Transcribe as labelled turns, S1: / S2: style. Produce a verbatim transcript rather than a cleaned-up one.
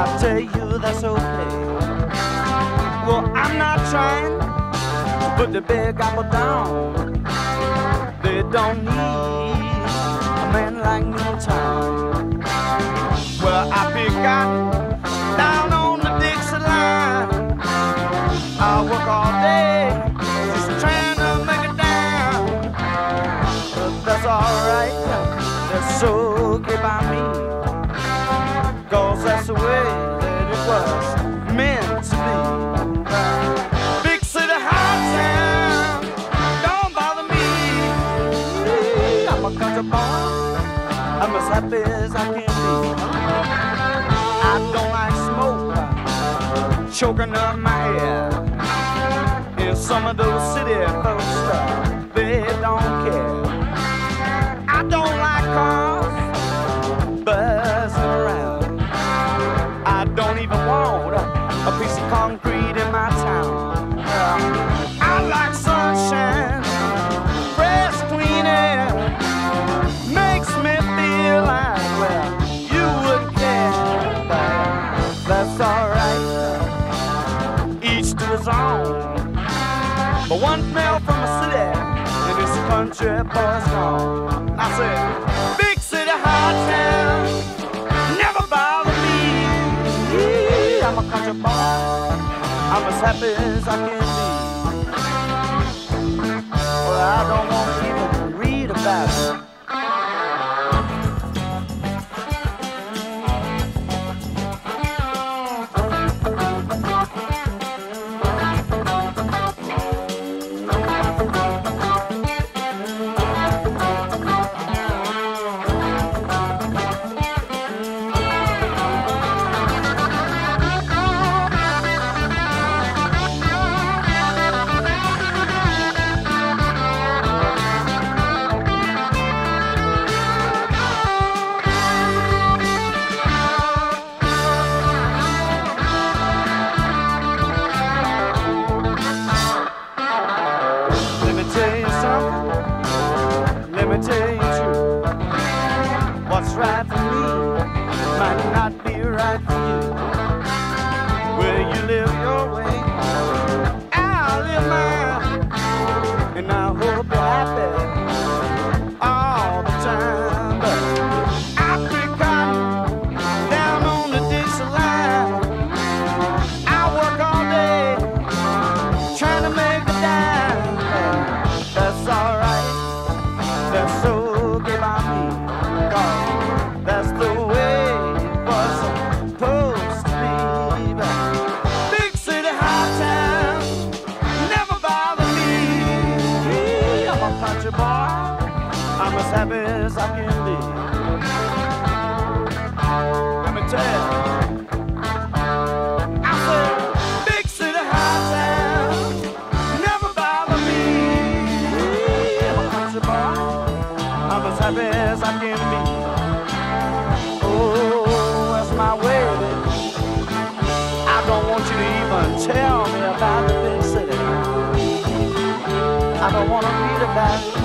S1: I'll tell you that's okay. Well, I'm not trying to put the big apple down. They don't need a man like me in town. Well, I pick cotton down on the Dixie line. I work all day just trying to make it down. But that's alright, that's okay by me, 'cause that's the way that it was meant to be. Big city, high town, don't bother me. I'm a country boy, I'm as happy as I can be. I don't like smoke choking up my head. And some of those city folks, they don't care. I don't like cars buzzing around. I don't even want a piece of concrete in my town. I like sunshine, fresh, clean air. Makes me feel like, well, you wouldn't care. But that's alright, each to his own. But one smell from a city and this country boy's gone. I said, big city, high town, never bother me. Yeah, I'm a country boy, I'm as happy as I can be. Well, I don't want to even read about it. Let me tell you true, what's right for me might not be right for you. Well, you live your way, I'll live mine, and I hope you're happy all the time. But I pick cotton down on the Dixie line. I work all day trying to make a dime. That's alright, that's okay by me, 'cause that's the way it was supposed to be. But big city, high town, never bother me. I'm a country boy, I'm as happy as I can be. Let me tell you, I said, big city, high town, never bother me. I'm a country boy, I'm as happy as I can be. Oh, that's my way, baby. I don't want you to even tell me about the big city. I don't want to read about it.